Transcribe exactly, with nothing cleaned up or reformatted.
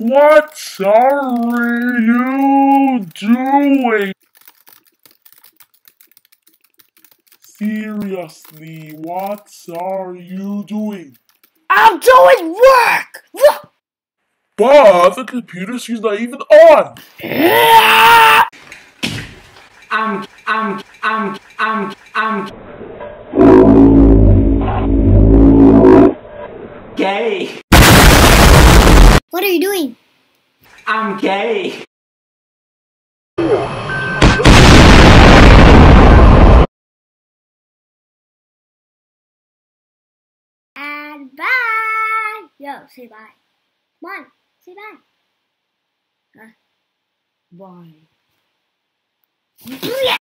What are you doing? Seriously, what are you doing? I'm doing work! But the computer screen's not even on! I'm, I'm, I'm, I'm, I'm gay. What are you doing? I'm gay. And bye! Yo, say bye. Come on, say bye. Huh? Bye.